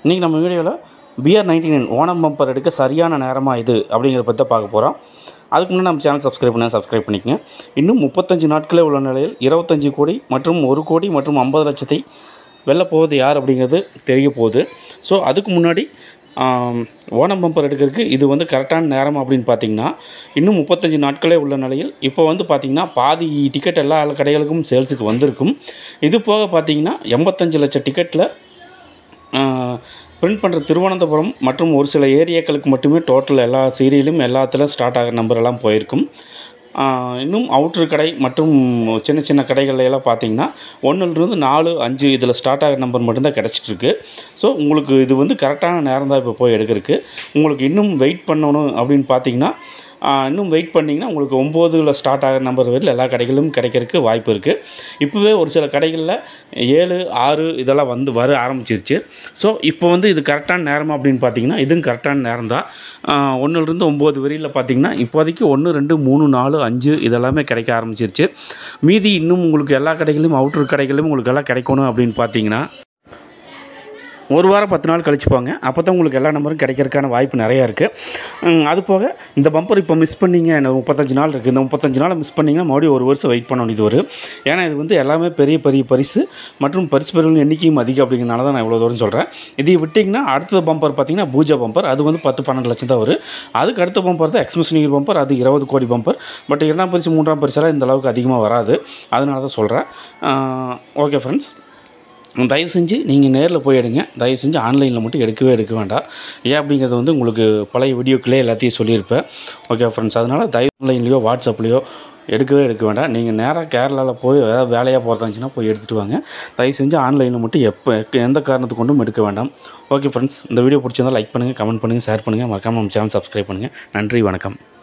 இன்றைக்கி நம்ம வீடியோவில் BR99 ஓணம் பம்பர் எடுக்க சரியான நேரமாக இது அப்படிங்கிறத பற்றி பார்க்க போகிறோம். அதுக்கு முன்னாடி நம்ம சேனல் சப்ஸ்கிரைப் பண்ணிக்கங்க. இன்னும் 35 நாட்களே உள்ள நிலையில் 25 கோடி மற்றும் 1 கோடி மற்றும் 50 லட்சத்தை வெல்ல போவது யார் அப்படிங்கிறது தெரிய போகுது. ஸோ அதுக்கு முன்னாடி ஓணம் பம்பர் எடுக்கிறதுக்கு இது வந்து கரெக்டான நேரம் அப்படின்னு பார்த்திங்கன்னா இன்னும் 35 நாட்களே உள்ள நிலையில் இப்போ வந்து பார்த்திங்கன்னா பாதி டிக்கெட் எல்லா கடைகளுக்கும் சேல்ஸுக்கு வந்திருக்கும். இது போக பார்த்திங்கன்னா 85 லட்சம் டிக்கெட்டில் பிரிண்ட் பண்ணுற திருவனந்தபுரம் மற்றும் ஒரு சில ஏரியாக்களுக்கு மட்டுமே டோட்டல் எல்லா சீரியலும் எல்லாத்துலையும் ஸ்டார்ட் ஆகிற நம்பர் எல்லாம் போயிருக்கும். இன்னும் அவுட்ரு கடை மற்றும் சின்ன சின்ன கடைகள் எல்லாம் பார்த்தீங்கன்னா 1லிருந்து 4, 5 இதில் ஸ்டார்ட் ஆகிற நம்பர் மட்டும்தான் கிடச்சிட்ருக்கு. ஸோ உங்களுக்கு இது வந்து கரெக்டான நேரம் தான் இப்போ போய் எடுக்கிறதுக்கு. உங்களுக்கு இன்னும் வெயிட் பண்ணணும் அப்படின்னு பார்த்தீங்கன்னா இன்னும் வெயிட் பண்ணிங்கன்னா உங்களுக்கு 9ல் ஸ்டார்ட் ஆகிற நம்பர் வரையில் எல்லா கடைகளும் கிடைக்கிறதுக்கு வாய்ப்பு இருக்குது. இப்போவே ஒரு சில கடைகளில் 7, 6 இதெல்லாம் வர ஆரம்பிச்சிருச்சு. ஸோ இப்போ வந்து இது கரெக்டான நேரம் அப்படின்னு பார்த்தீங்கன்னா இதுவும் கரெக்டான நேரம் தான். 1லிருந்து 9 வரையில் பார்த்தீங்கன்னா இப்போதைக்கு 1, 2, 3, 4, 5 இதெல்லாமே கிடைக்க ஆரம்பிச்சிருச்சு. மீதி இன்னும் உங்களுக்கு எல்லா கடைகளிலும் அவுட்ரு கடைகளிலும் உங்களுக்கு எல்லாம் கிடைக்கணும் அப்படின்னு பார்த்தீங்கன்னா ஒரு வாரம் 10 நாள் கழிச்சு போங்க. அப்போ தான் உங்களுக்கு எல்லா நம்பரும் கிடைக்கிறதுக்கான வாய்ப்பு நிறையா இருக்குது. அது போக இந்த பம்பர் இப்போ மிஸ் பண்ணிங்க, 35 நாள் இருக்குது. இந்த 35 நாள் மிஸ் பண்ணிங்கன்னா மறுபடியும் ஒரு வருஷம் வெயிட் பண்ணணும். இது ஏன்னா இது வந்து எல்லாமே பெரிய பெரிய பரிசு மற்றும் பரிசு பெறுவர்கள் எண்ணிக்கையும் அதிகம் அப்படிங்கிறனால தான் நான் இவ்வளோ தூரம் சொல்கிறேன். இதை விட்டிங்கன்னா அடுத்த பம்பர் பார்த்திங்கன்னா பூஜா பம்பர், அது வந்து 10-12 லட்சம் தான் வரும். அதுக்கு அடுத்த பம்பர் தான் எக்ஸ்பிரஸ் நியூ பம்பர், அது 20 கோடி பம்பர். பட் 2ஆம் பரிசு 3ஆம் பரிசெல்லாம் இந்த அளவுக்கு அதிகமாக வராது. அதனால தான் சொல்கிறேன். ஓகே ஃப்ரெண்ட்ஸ், தயவு செஞ்சு நீங்கள் நேரில் போய் எடுங்க. தயவு செஞ்சு ஆன்லைனில் மட்டும் எடுக்க வேண்டாம். ஏன் அப்படிங்கிறது வந்து உங்களுக்கு பழைய வீடியோக்களே எல்லாத்தையும் சொல்லியிருப்பேன். ஓகே ஃப்ரெண்ட்ஸ், அதனால் தயவு ஆன்லைன்லேயோ வாட்ஸ்அப்லேயோ எடுக்க வேண்டாம். நீங்கள் நேராக கேரளாவில் போய் ஏதாவது வேலையாக போகிறதாச்சுன்னா போய் எடுத்துகிட்டு வாங்க. தயவு செஞ்சு ஆன்லைனில் மட்டும் எந்த காரணத்து கொண்டும் எடுக்க வேண்டாம். ஓகே ஃப்ரெண்ட்ஸ், இந்த வீடியோ பிடிச்சிருந்தால் லைக் பண்ணுங்கள், கமெண்ட் பண்ணுங்கள், ஷேர் பண்ணுங்கள். மறக்காமல் நம்ம சேனல் சப்ஸ்கிரைப் பண்ணுங்கள். நன்றி, வணக்கம்.